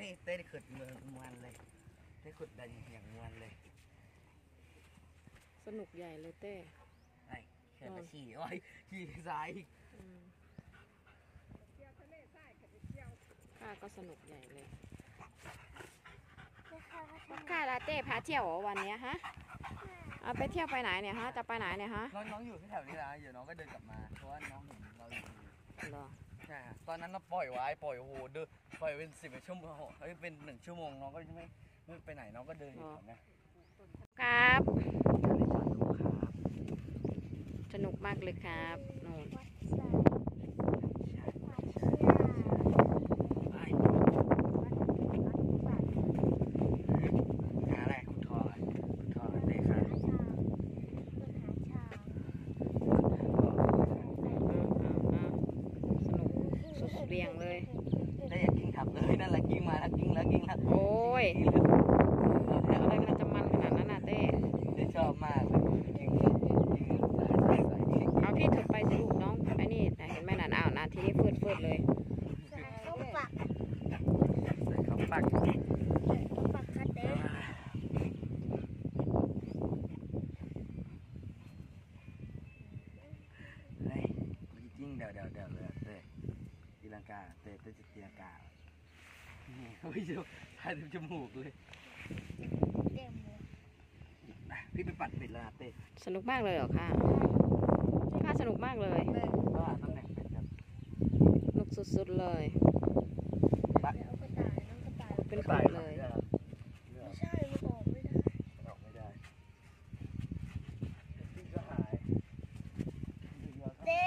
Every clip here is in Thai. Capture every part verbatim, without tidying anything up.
เต้ได้ขุดเมืองมวนเลยได้ขุดดันอย่างมวนเลยสนุกใหญ่เลยเต้ไอ้แค่มาขี่โอ้ยขี่ซ้ายข้าก็สนุกใหญ่เลยข้าลาเต้พาเที่ยววันนี้ฮะเอาไปเที่ยวไปไหนเนี่ยฮะจะไปไหนเนี่ยฮะน้องๆอยู่ที่แถวนี้นะเดี๋ยวน้องก็เดินกลับมาเพราะว่าน้องเห็นเราอยู่เหรอใช่ฮะตอนนั้นเราปล่อยไว้ปล่อยโอ้โหเดินปล่อยเป็นสิบชั่วโมงเฮ้ยเป็นหนึ่งชั่วโมงน้องก็ไม่ไม่ไปไหนน้องก็เดินอยู่แบบนี้ครับสนุกมากเลยครับนู่นเรียงเลยได้อยากกิ้งขับเลยนั่นแหละกิ้งมาแล้วกิ้งแล้วกิ้งแล้วโอ้ยอะไรมันจะมันขนาดนั้นน่ะเต้ได้ชอบมากเลยกิ้งเอาพี่ถือไปสิลูกน้องไอ้นี่เห็นไหมนั่นอ้าวนาทีนี้ฟืดฟืดเลยใส่ข้าวปักใส่ข้าวปักใส่ข้าวปักค่ะเต้เฮ้ยมันกิ้งเดี๋ยวเดี๋ยวเดี๋ยวเลยเต้ตีลังกาเต้เต้จะตีลังกานี่โอ้ยถ่ายถึงจมูกเลยเต็มเลยพี่ไปปัดเป็ดแล้วเต้สนุกมากเลยเหรอค่ะค่ะสนุกมากเลยก็ตำแหน่งเป็ดครับสนุกสุดๆเลยเอากระต่ายน้องกระต่ายเป็นขดเลยไม่ใช่มันออกไม่ได้ออกไม่ได้กิ้งก็หายเต้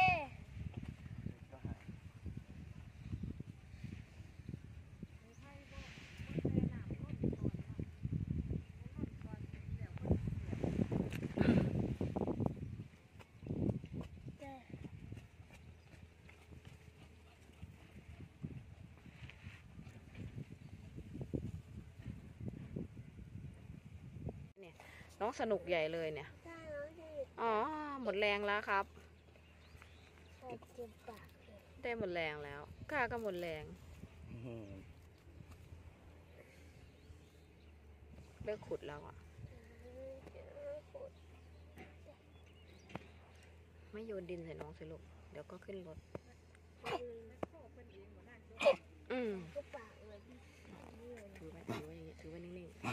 น้องสนุกใหญ่เลยเนี่ยอ๋อหมดแรงแล้วครับได้หมดแรงแล้วข้าก็หมดแรงเลิกขุดแล้วอ่ะไม่โยนดินใส่น้องสิลูกเดี๋ยวก็ขึ้นรถอืมถือไว้ถือไว้อย่างนี้ถือไว้นิ่งๆ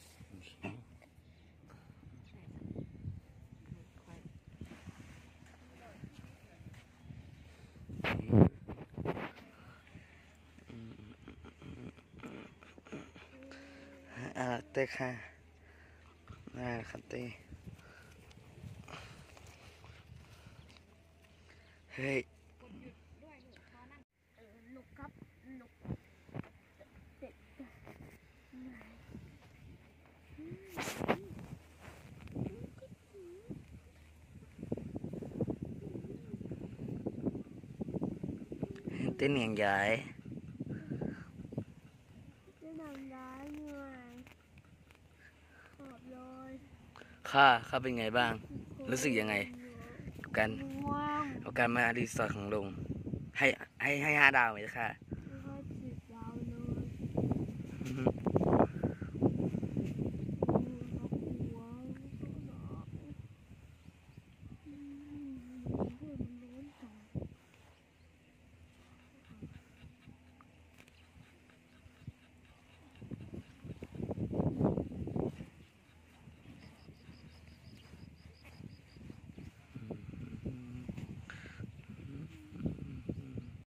อ่าเต้ค่ะน่าครับเต้เฮ้ยหนุกครับหนุกเด็กเต้นอย่างใหญ่ข้าข้าเป็นไงบ้างรู้สึกยังไงกับการกับการมารีสอร์ทของลุงให้ให้ให้ห้าดาวไหมค่ะให้สิบดาวเลย